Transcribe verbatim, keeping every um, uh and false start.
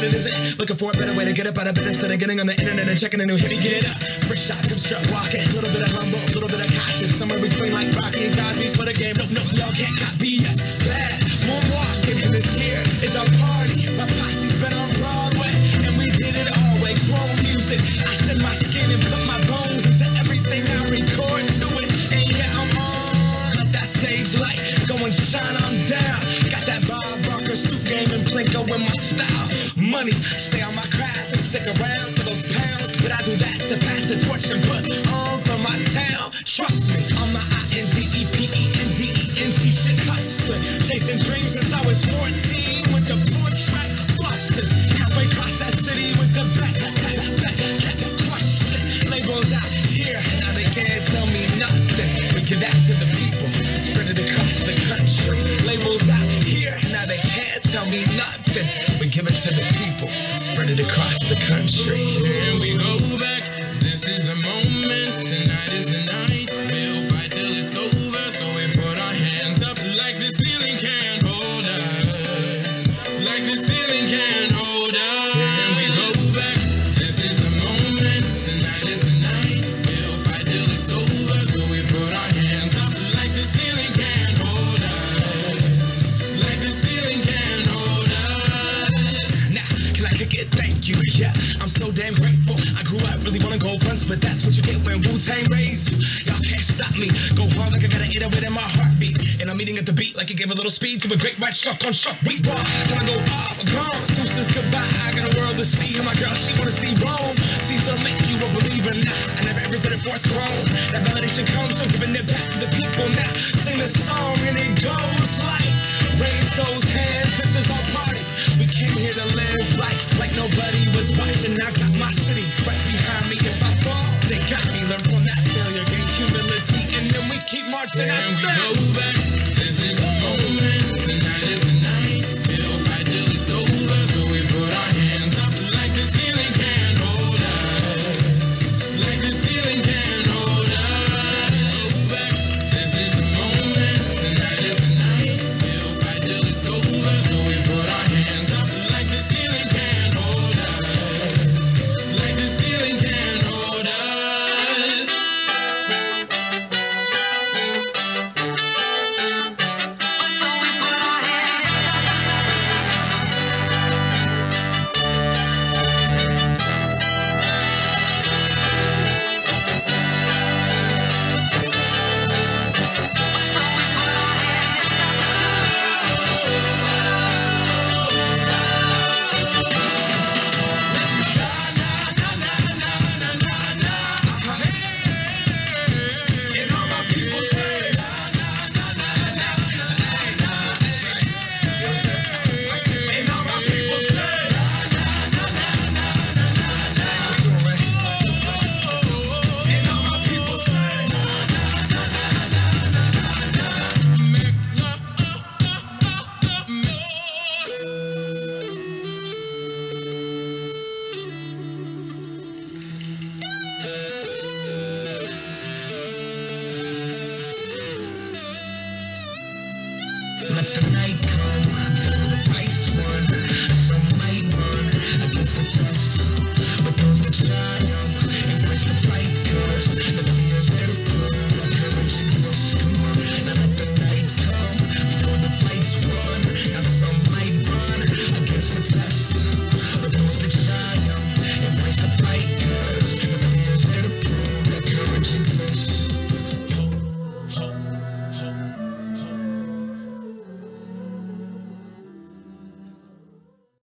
what it isn't. Looking for a better way to get up out of bed instead of getting on the internet and checking a new hit. Me get up, first shot, come strut walking. A little bit of humble, a little bit of cautious. Somewhere between like Rocky and Cosby's for the game. Nope, nope, y'all can't copy yet. Bad, moonwalking, and this here is our party. My posse's been on Broadway, and we did it all way. Grown music, I shed my skin and put my bones into everything I record to it. And yeah, I'm on up that stage light, going shine on down. Got that Bob Barker suit game and Plinko in my style. Money, stay on my craft and stick around for those pounds. But I do that to pass the torch and put on for my town. Trust me, I'm my I N D E P E N D E N T shit hustling. Chasing dreams since I was fourteen with the four track bustin'. Halfway across that city with the back, back, back, back, back, question. Labels out here, now they can't tell me nothing. We give that to the people, spread it across the country. Labels out here, now they can't tell me nothing. We give it to the people, spread it across the country. Here we go back, this is the moment, tonight is the night. We'll fight till it's over, so we put our hands up like the ceiling can't hold us. Like the ceiling can't hold us. Here we go back, this is the moment, tonight is the night. We'll fight till it's over, so we put our hands up like the ceiling can't hold us. Like the ceiling can't hold us. Now, can I kick it? Thank you, yeah, I'm so damn grateful. I grew up really wanna go fronts, but that's what you get when Wu-Tang raised you. Y'all can't stop me, go hard like I gotta eat it in my heartbeat. And I'm eating at the beat like it gave a little speed to a great white shark on shark. We rock, till I go up, gone, deuces goodbye. I got a world to see, and my girl, she wanna see Rome. Caesar make you a believer now, I never ever did it for a throne. That validation comes from giving it back to the people now. Sing the song and it goes like, raise those hands, this is our party. We came here to live life like nobody was watching. I got my city right behind me. If I fall, they got me. Learn from that failure, gain humility, and then we keep marching. I And we said, go back,